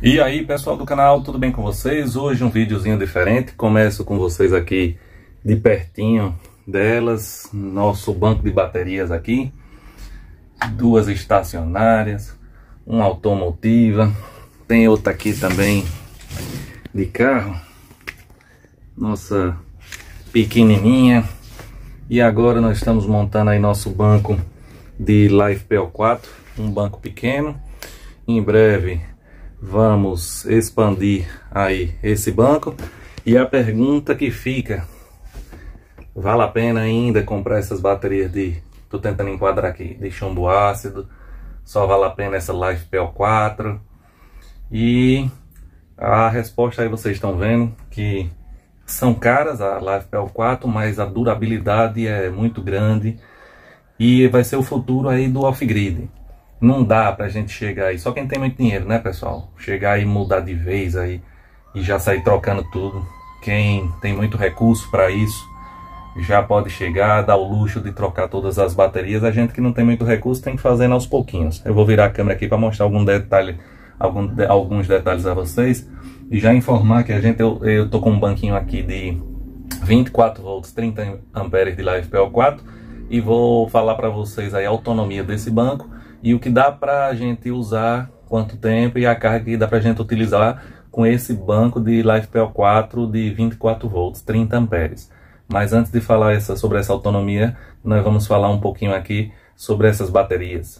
E aí, pessoal do canal, tudo bem com vocês? Hoje um videozinho diferente. Começo com vocês aqui de pertinho delas, nosso banco de baterias aqui, duas estacionárias, uma automotiva, tem outra aqui também de carro, nossa pequenininha. E agora nós estamos montando aí nosso banco de LiFePO4, um banco pequeno. Em breve vamos expandir aí esse banco. E a pergunta que fica: vale a pena ainda comprar essas baterias de... Tô tentando enquadrar aqui, de chumbo ácido? Só vale a pena essa LiFePO4? E a resposta aí vocês estão vendo que são caras a LiFePO4, mas a durabilidade é muito grande e vai ser o futuro aí do off-grid. Não dá pra gente chegar aí, só quem tem muito dinheiro, né, pessoal? Chegar e mudar de vez aí e já sair trocando tudo. Quem tem muito recurso para isso já pode chegar, dar o luxo de trocar todas as baterias. A gente que não tem muito recurso tem que fazer aos pouquinhos. Eu vou virar a câmera aqui para mostrar alguns detalhes a vocês e já informar que eu tô com um banquinho aqui de 24 volts, 30 amperes de LiFePO4 e vou falar para vocês aí a autonomia desse banco e o que dá para a gente usar, quanto tempo e a carga que dá para a gente utilizar com esse banco de LiFePO4 de 24 volts, 30 amperes. Mas antes de falar sobre essa autonomia, nós vamos falar um pouquinho aqui sobre essas baterias.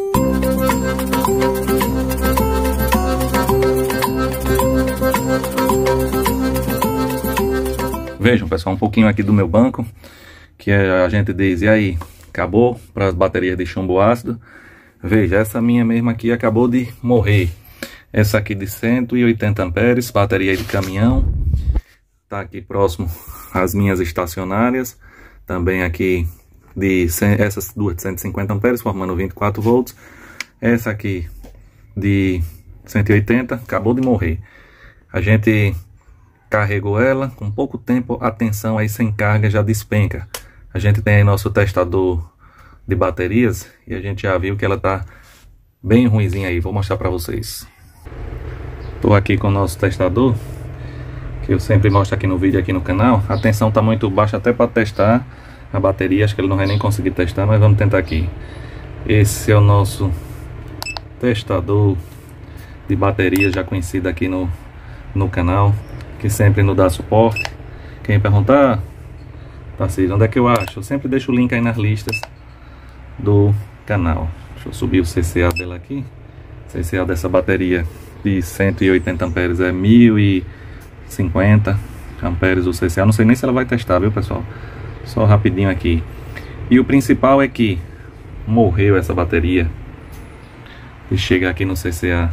Vejam, pessoal, um pouquinho aqui do meu banco, que a gente diz, e aí, acabou para as baterias de chumbo ácido? Veja, essa minha mesma aqui acabou de morrer. Essa aqui de 180 amperes, bateria de caminhão. Tá aqui próximo às minhas estacionárias. Também aqui essas duas de 150 amperes, formando 24 volts. Essa aqui de 180, acabou de morrer. A gente carregou ela, com pouco tempo a tensão aí sem carga já despenca. A gente tem aí nosso testador de baterias e a gente já viu que ela tá bem ruinzinha aí. Vou mostrar para vocês. Tô aqui com o nosso testador, que eu sempre mostro aqui no vídeo, aqui no canal. A tensão tá muito baixa até para testar a bateria. Acho que ele não vai nem conseguir testar, mas vamos tentar aqui. Esse é o nosso testador de baterias, já conhecido aqui no canal, que sempre nos dá suporte. Quem perguntar, parceiro, onde é que eu acho? Eu sempre deixo o link aí nas listas do canal. Deixa eu subir o CCA dela aqui. O CCA dessa bateria de 180 amperes é 1050 amperes o CCA. Não sei nem se ela vai testar, viu, pessoal? Só rapidinho aqui. E o principal é que morreu essa bateria. E chega aqui no CCA,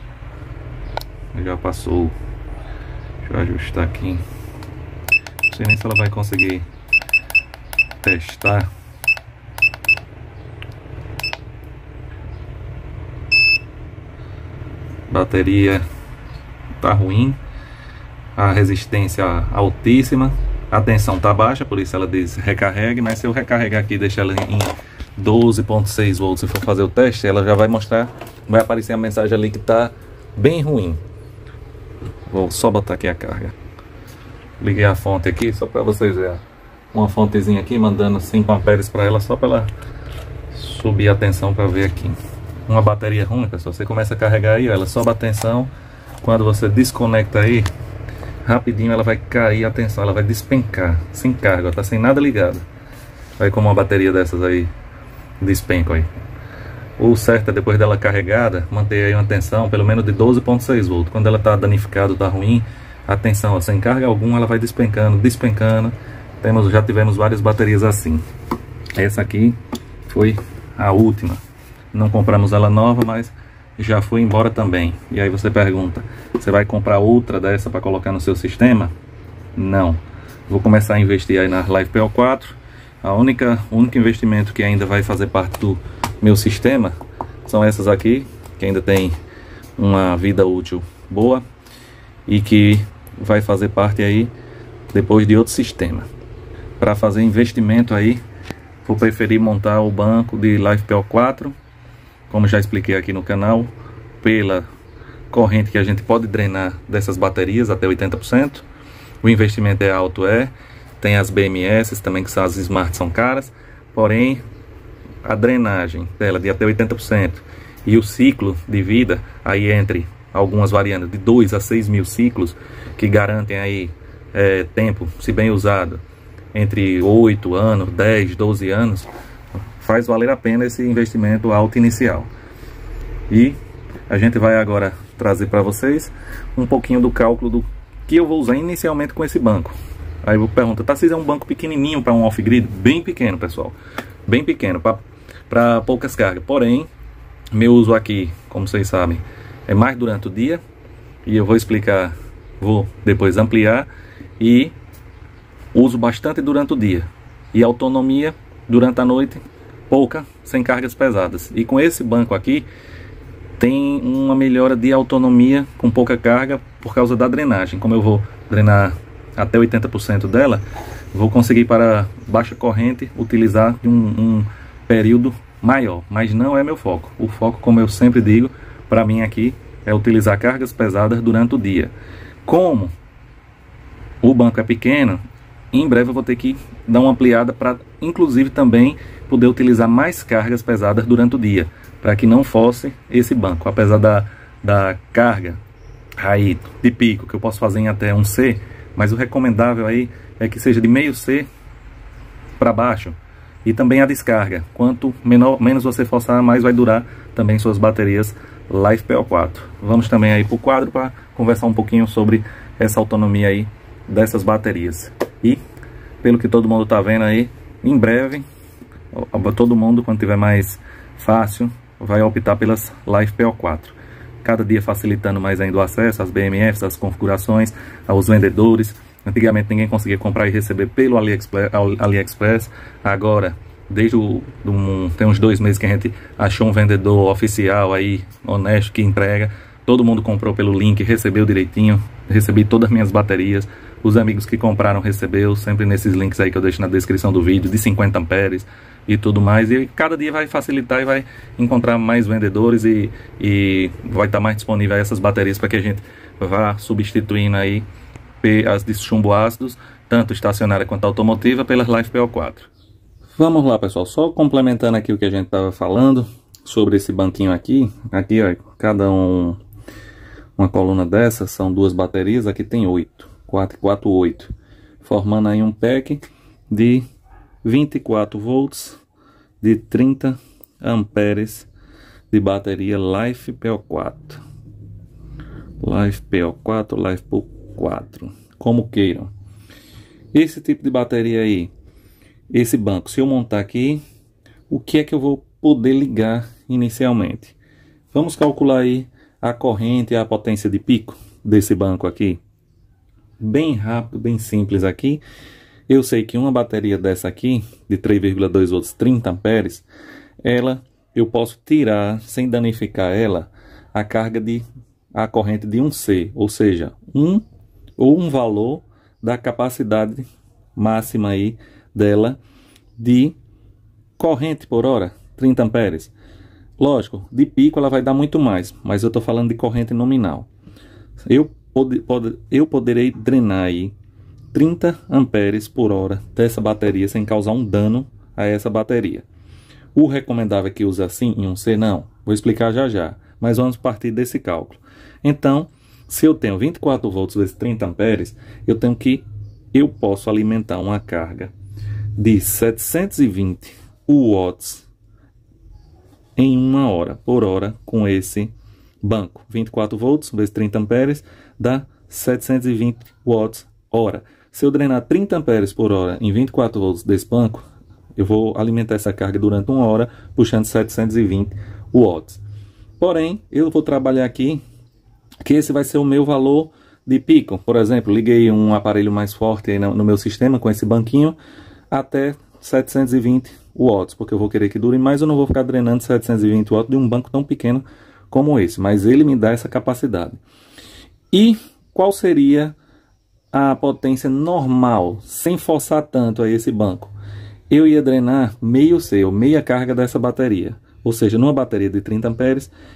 já passou. Deixa eu ajustar aqui. Não sei nem se ela vai conseguir testar. Bateria tá ruim, a resistência altíssima, a tensão tá baixa, por isso ela diz recarregue. Mas se eu recarregar aqui e deixar ela em 12.6 volts e for fazer o teste, ela já vai mostrar, vai aparecer a mensagem ali que tá bem ruim. Vou só botar aqui a carga. Liguei a fonte aqui só para vocês verem, uma fontezinha aqui mandando 5 amperes para ela, só para ela subir a tensão para ver aqui. Uma bateria ruim, pessoal, você começa a carregar aí, ó, ela sobe a tensão. Quando você desconecta aí, rapidinho ela vai cair a tensão, ela vai despencar, sem carga, ó, tá sem nada ligado. Vai como uma bateria dessas aí despenca aí. O certo é, depois dela carregada, manter aí uma tensão pelo menos de 12.6 volts. Quando ela tá danificada, tá ruim, a tensão, ó, sem carga alguma, ela vai despencando, despencando. Já tivemos várias baterias assim. Essa aqui foi a última. Não compramos ela nova, mas já foi embora também. E aí você pergunta, você vai comprar outra dessa para colocar no seu sistema? Não. Vou começar a investir aí na LiFePO4. O único investimento que ainda vai fazer parte do meu sistema são essas aqui, que ainda tem uma vida útil boa e que vai fazer parte aí depois de outro sistema. Para fazer investimento aí, vou preferir montar o banco de LiFePO4, como já expliquei aqui no canal, pela corrente que a gente pode drenar dessas baterias até 80%. O investimento é alto, tem as BMS também, que são as Smart, são caras, porém a drenagem dela de até 80% e o ciclo de vida aí entre algumas variantes de 2 a 6 mil ciclos, que garantem aí tempo, se bem usado, entre 8 anos, 10, 12 anos, faz valer a pena esse investimento alto inicial. E a gente vai agora trazer para vocês um pouquinho do cálculo do que eu vou usar inicialmente com esse banco. Aí eu pergunto, tá, se é um banco pequenininho para um off-grid? Bem pequeno, pessoal, bem pequeno, para poucas cargas. Porém, meu uso aqui, como vocês sabem, é mais durante o dia, e eu vou explicar, vou depois ampliar, e uso bastante durante o dia, e autonomia durante a noite, pouca, sem cargas pesadas. E com esse banco aqui, tem uma melhora de autonomia com pouca carga por causa da drenagem. Como eu vou drenar até 80% dela, vou conseguir para baixa corrente utilizar de um período maior, mas não é meu foco. O foco, como eu sempre digo, para mim aqui é utilizar cargas pesadas durante o dia. Como o banco é pequeno, em breve eu vou ter que dar uma ampliada para inclusive também poder utilizar mais cargas pesadas durante o dia, para que não fosse esse banco. Apesar da carga aí de pico que eu posso fazer em até 1 C, mas o recomendável aí é que seja de meio C para baixo. E também a descarga, quanto menos você forçar, mais vai durar também suas baterias LiFePO4. Vamos também aí para o quadro para conversar um pouquinho sobre essa autonomia aí dessas baterias. E pelo que todo mundo está vendo aí, em breve todo mundo, quando tiver mais fácil, vai optar pelas LiFePO4. Cada dia facilitando mais ainda o acesso às BMFs, às configurações, aos vendedores. Antigamente ninguém conseguia comprar e receber pelo AliExpress. Agora, tem uns 2 meses que a gente achou um vendedor oficial aí, honesto, que entrega. Todo mundo comprou pelo link, recebeu direitinho. Recebi todas as minhas baterias. Os amigos que compraram recebeu, sempre nesses links aí que eu deixo na descrição do vídeo, de 50 amperes e tudo mais. E cada dia vai facilitar e vai encontrar mais vendedores e vai estar mais disponível essas baterias para que a gente vá substituindo aí as de chumbo ácidos, tanto estacionária quanto automotiva, pelas LiFePO4. Vamos lá, pessoal, só complementando aqui o que a gente estava falando sobre esse banquinho aqui. Aqui, ó, cada uma coluna dessa são 2 baterias, aqui tem 8, 4 e 4, 8, formando aí um pack de 24 volts de 30 amperes de bateria LiFePO4. LiFePO4, como queiram. Esse tipo de bateria aí, esse banco, se eu montar aqui, o que é que eu vou poder ligar inicialmente? Vamos calcular aí a corrente e a potência de pico desse banco aqui. Bem rápido, bem simples aqui. Eu sei que uma bateria dessa aqui, de 3,2 volts, 30 amperes, eu posso tirar, sem danificar ela, a corrente de 1 C, ou seja, um valor da capacidade máxima aí dela de corrente por hora, 30 amperes. Lógico, de pico ela vai dar muito mais, mas eu estou falando de corrente nominal. Eu poderei drenar aí 30 amperes por hora dessa bateria sem causar um dano a essa bateria. O recomendável é que use assim em 1 C? Não, vou explicar já já, mas vamos partir desse cálculo. Então, se eu tenho 24 volts vezes 30 amperes, eu posso alimentar uma carga de 720 watts em 1 hora, por hora, com esse banco. 24 volts vezes 30 amperes dá 720 watts hora. Se eu drenar 30 amperes por hora em 24 volts desse banco, eu vou alimentar essa carga durante 1 hora, puxando 720 watts. Porém, eu vou trabalhar aqui que esse vai ser o meu valor de pico. Por exemplo, liguei um aparelho mais forte aí no meu sistema com esse banquinho até 720 watts, porque eu vou querer que dure mais, eu não vou ficar drenando 720 watts de um banco tão pequeno como esse, mas ele me dá essa capacidade. E qual seria a potência normal, sem forçar tanto a esse banco? Eu ia drenar meio C, ou meia carga dessa bateria. Ou seja, numa bateria de 30 amperes,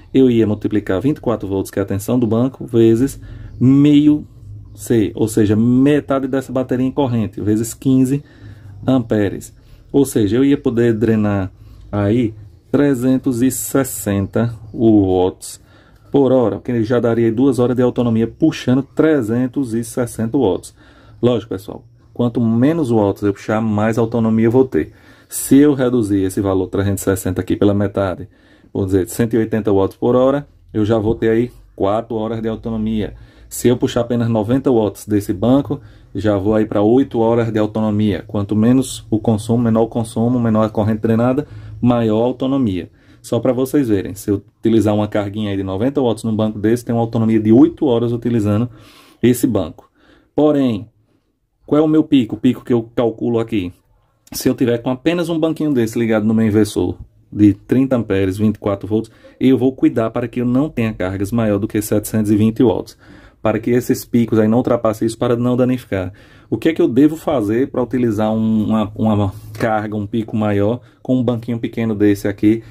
eu ia multiplicar 24 volts, que é a tensão do banco, vezes meio C, ou seja, metade dessa bateria em corrente, vezes 15 amperes. Ou seja, eu ia poder drenar aí 360 watts por hora, que já daria 2 horas de autonomia puxando 360 watts. Lógico, pessoal, quanto menos watts eu puxar, mais autonomia eu vou ter. Se eu reduzir esse valor 360 aqui pela metade, vou dizer 180 watts por hora, eu já vou ter aí 4 horas de autonomia. Se eu puxar apenas 90 watts desse banco, já vou aí para 8 horas de autonomia. Quanto menos o consumo, menor a corrente drenada, maior a autonomia. Só para vocês verem, se eu utilizar uma carguinha aí de 90 watts num banco desse, tem uma autonomia de 8 horas utilizando esse banco. Porém, qual é o meu pico? O pico que eu calculo aqui. Se eu tiver com apenas um banquinho desse ligado no meu inversor de 30 amperes, 24 volts, eu vou cuidar para que eu não tenha cargas maior do que 720 watts. Para que esses picos aí não ultrapassem isso, para não danificar. O que é que eu devo fazer para utilizar uma carga, um pico maior com um banquinho pequeno desse aqui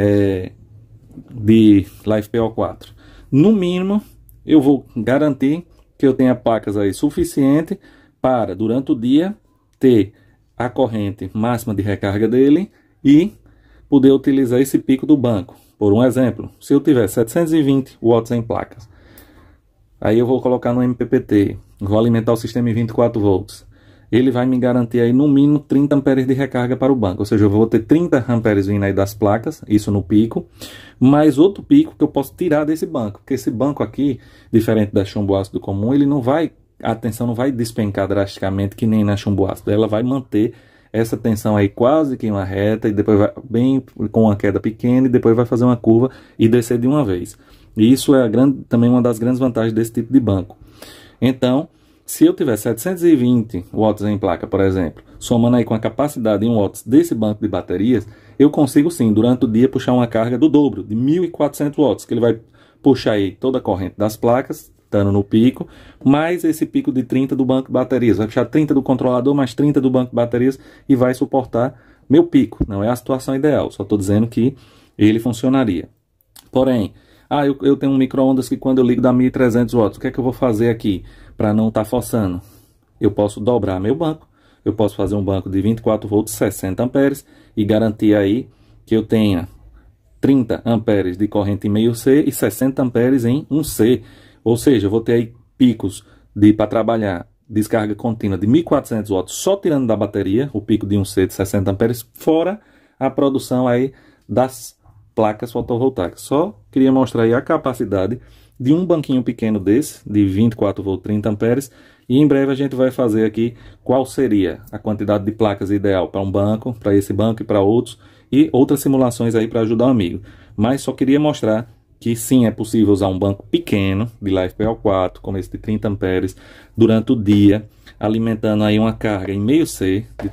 de LiFePO4? No mínimo, eu vou garantir que eu tenha placas aí suficiente para, durante o dia, ter a corrente máxima de recarga dele e poder utilizar esse pico do banco. Por um exemplo, se eu tiver 720 watts em placas, aí eu vou colocar no MPPT, vou alimentar o sistema em 24 volts. Ele vai me garantir aí no mínimo 30 amperes de recarga para o banco. Ou seja, eu vou ter 30 amperes vindo aí das placas, isso no pico, mais outro pico que eu posso tirar desse banco. Porque esse banco aqui, diferente da chumbo ácido comum, ele não vai, a tensão não vai despencar drasticamente que nem na chumbo ácido. Ela vai manter essa tensão aí quase que em uma reta e depois vai bem com uma queda pequena e depois vai fazer uma curva e descer de uma vez. E isso é também uma das grandes vantagens desse tipo de banco. Então, se eu tiver 720 watts em placa, por exemplo, somando aí com a capacidade em watts desse banco de baterias, eu consigo sim, durante o dia, puxar uma carga do dobro, de 1.400 watts, que ele vai puxar aí toda a corrente das placas, estando no pico, mais esse pico de 30 do banco de baterias. Vai puxar 30 do controlador, mais 30 do banco de baterias e vai suportar meu pico. Não é a situação ideal, só estou dizendo que ele funcionaria. Porém, eu tenho um micro-ondas que quando eu ligo dá 1.300 watts. O que é que eu vou fazer aqui para não estar forçando? Eu posso dobrar meu banco. Eu posso fazer um banco de 24 volts, 60 amperes e garantir aí que eu tenha 30 amperes de corrente em meio C e 60 amperes em 1C. Ou seja, eu vou ter aí picos para trabalhar descarga contínua de 1.400 watts só tirando da bateria, o pico de 1C de 60 amperes, fora a produção aí das placas fotovoltaicas. Só queria mostrar aí a capacidade de um banquinho pequeno desse, de 24 volts 30 amperes, e em breve a gente vai fazer aqui qual seria a quantidade de placas ideal para um banco, para esse banco e para outros, e outras simulações aí para ajudar o amigo. Mas só queria mostrar que sim, é possível usar um banco pequeno de LiFePO4, como esse de 30 amperes, durante o dia, alimentando aí uma carga em meio C de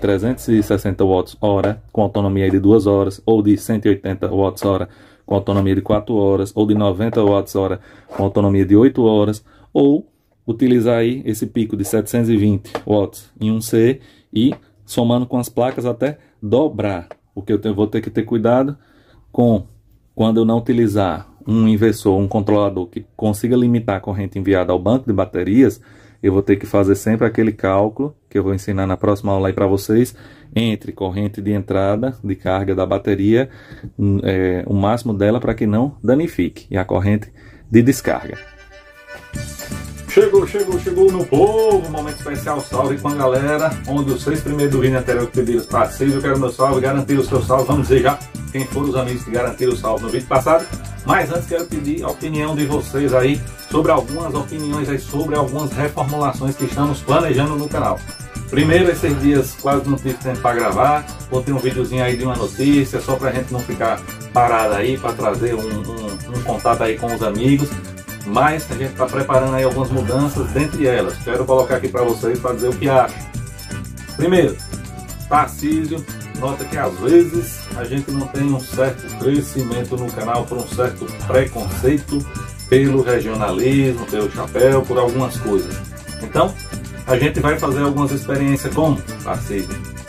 360 watts hora, com autonomia de 2 horas, ou de 180 watts hora, com autonomia de 4 horas, ou de 90 watts hora, com autonomia de 8 horas, ou utilizar aí esse pico de 720 watts em 1C e somando com as placas até dobrar. Porque eu vou ter que ter cuidado com, quando eu não utilizar um inversor, um controlador que consiga limitar a corrente enviada ao banco de baterias, eu vou ter que fazer sempre aquele cálculo que eu vou ensinar na próxima aula aí para vocês, entre corrente de entrada de carga da bateria, o máximo dela para que não danifique, e a corrente de descarga. Chegou meu povo, momento especial, salve com a galera, onde os 6 primeiros do vídeo anterior que pediram para vocês, eu quero meu salve, garantir o seu salve, vamos dizer já quem foram os amigos que garantiram o salve no vídeo passado, mas antes quero pedir a opinião de vocês aí, sobre algumas opiniões aí, sobre algumas reformulações que estamos planejando no canal. Primeiro, esses dias quase não tive tempo para gravar, botei um videozinho aí de uma notícia, só pra gente não ficar parado aí, para trazer um contato aí com os amigos. Mas a gente está preparando aí algumas mudanças, dentre elas quero colocar aqui para vocês para dizer o que acho. Primeiro, Tarcísio nota que às vezes a gente não tem um certo crescimento no canal por um certo preconceito pelo regionalismo, pelo chapéu, por algumas coisas. Então a gente vai fazer algumas experiências com Tarcísio.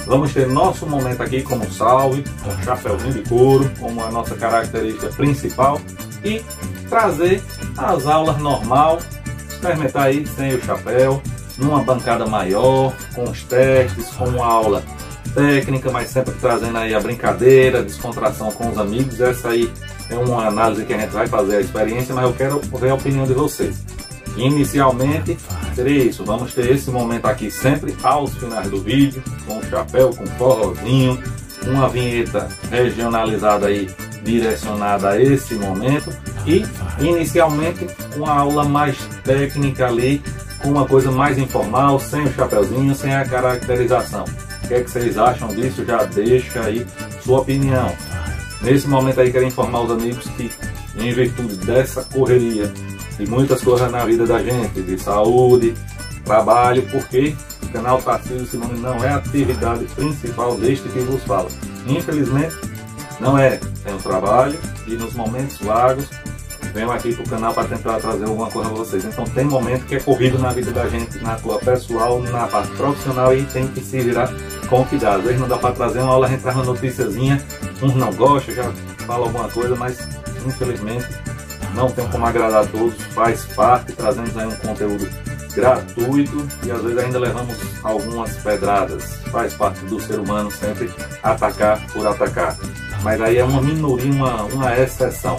Vamos ter nosso momento aqui como salve, com chapéuzinho de couro, como a nossa característica principal, e trazer as aulas normal, experimentar aí sem o chapéu, numa bancada maior, com os testes, com uma aula técnica, mas sempre trazendo aí a brincadeira, a descontração com os amigos. Essa aí é uma análise que a gente vai fazer a experiência, mas eu quero ver a opinião de vocês. Inicialmente seria isso, vamos ter esse momento aqui sempre aos finais do vídeo, com o chapéu, com forrozinho, uma vinheta regionalizada aí, direcionada a esse momento, e inicialmente uma aula mais técnica ali, com uma coisa mais informal, sem o chapéuzinho, sem a caracterização. O que é que vocês acham disso? Já deixa aí sua opinião. Nesse momento aí quero informar os amigos que, em virtude dessa correria e muitas coisas na vida da gente, de saúde, trabalho, porque o canal Tarcísio Simone não é a atividade principal deste que vos fala. Infelizmente, não é. Tem um trabalho e nos momentos vagos venho aqui para o canal para tentar trazer alguma coisa para vocês. Então tem momento que é corrido na vida da gente, na tua pessoal, na parte profissional, e tem que se virar com o que dá. Às vezes não dá para trazer uma aula, a gente traz uma noticiazinha, uns não gostam, já fala alguma coisa, mas infelizmente não tem como agradar a todos, faz parte, trazemos aí um conteúdo gratuito e às vezes ainda levamos algumas pedradas. Faz parte do ser humano sempre atacar por atacar. Mas aí é uma minoria, uma exceção.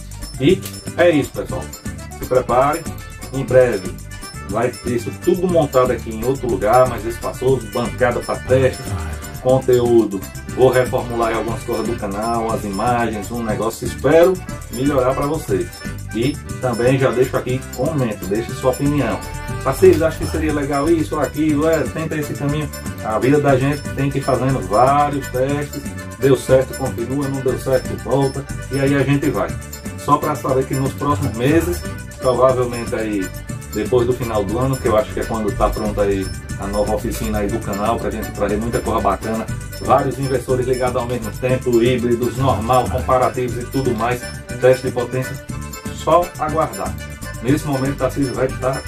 E é isso, pessoal. Se prepare, em breve vai ter isso tudo montado aqui em outro lugar, mais espaçoso, bancada para teste, conteúdo. Vou reformular algumas coisas do canal, as imagens, um negócio, espero melhorar para vocês. E também já deixo aqui, comenta, deixe sua opinião. Vocês acham que seria legal isso ou aquilo? Tenta esse caminho. A vida da gente tem que ir fazendo vários testes. Deu certo, continua, não deu certo, volta. E aí a gente vai. Só para saber que nos próximos meses, provavelmente aí depois do final do ano, que eu acho que é quando está pronta aí a nova oficina aí do canal, para a gente trazer muita coisa bacana, vários investidores ligados ao mesmo tempo, híbridos, normal, comparativos e tudo mais, teste de potência, só aguardar. Nesse momento o Tarcísio vai estar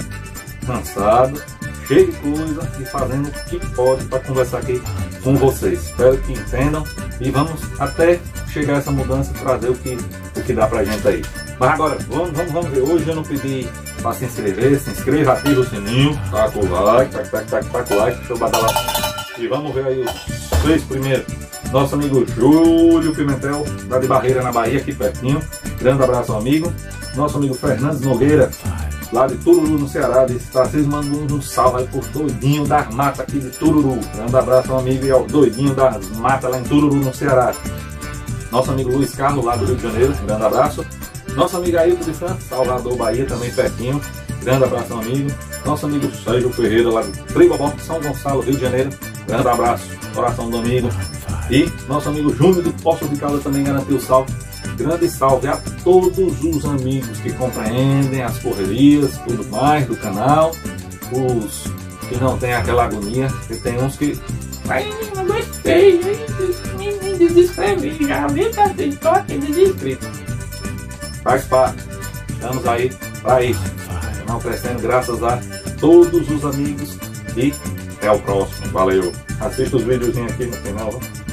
cansado, cheio de coisa e fazendo o que pode para conversar aqui com vocês. Espero que entendam e vamos até chegar a essa mudança e trazer o que dá pra gente aí. Mas agora, vamos ver. Hoje eu não pedi para se inscrever. Se inscreva, ativa o sininho, tá com o like, tá com o like, deixa eu badalar. E vamos ver aí os 6 primeiros. Nosso amigo Júlio Pimentel, da de Barreira, na Bahia, aqui pertinho. Grande abraço, amigo. Nosso amigo Fernandes Nogueira, lá de Tururu, no Ceará, disse: Tarcísio, manda um salve aí por Doidinho das Matas aqui de Tururu. Grande abraço, amigo, e ao Doidinho das Matas lá em Tururu, no Ceará. Nosso amigo Luiz Carlos, lá do Rio de Janeiro, grande abraço. Nosso amigo Ailton de França, Salvador, Bahia, também pertinho, grande abraço, amigo. Nosso amigo Sérgio Ferreira, lá do Tribobó, São Gonçalo, Rio de Janeiro, grande abraço, coração do amigo. E nosso amigo Júnior do Poço de Caldas também garantiu o salve. Grande salve a todos os amigos que compreendem as correrias, tudo mais do canal. Os que não tem aquela agonia, que tem uns que... Ai, não gostei, me desinscrevi, já vi que eu estou aqui desinscrito. Faz parte, estamos aí para isso. Canal crescendo graças a todos os amigos e até o próximo. Valeu! Assista os videozinhos aqui no final.